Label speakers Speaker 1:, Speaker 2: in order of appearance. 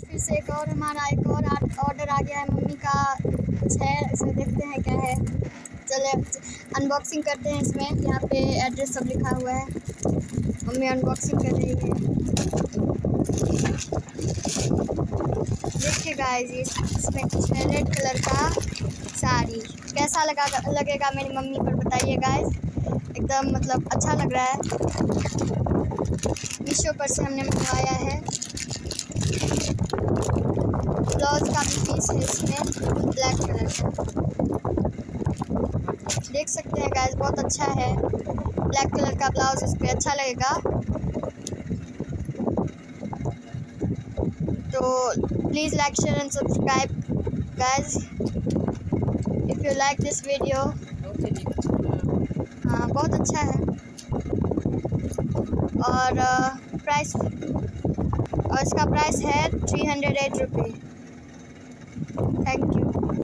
Speaker 1: फिर से एक और ऑर्डर आ गया है मम्मी का। कुछ है, इसमें देखते हैं क्या है। चले अनबॉक्सिंग करते हैं। इसमें यहाँ पे एड्रेस सब लिखा हुआ है। मम्मी अनबॉक्सिंग कर रही है। देखिए गाइस, इसमें कुछ है रेड कलर का साड़ी। कैसा लगेगा मेरी मम्मी पर बताइए गाइस। एकदम मतलब अच्छा लग रहा है। मीशो पर से हमने मंगवाया है। ब्लाउज का भी पीस है इसमें ब्लैक कलर का। देख सकते हैं गाइस, बहुत अच्छा है। ब्लैक कलर का ब्लाउज इस पर अच्छा लगेगा। तो please like share and subscribe guys if you like this video. हाँ, बहुत अच्छा है। और इसका प्राइस है 308 रुपये। Thank you.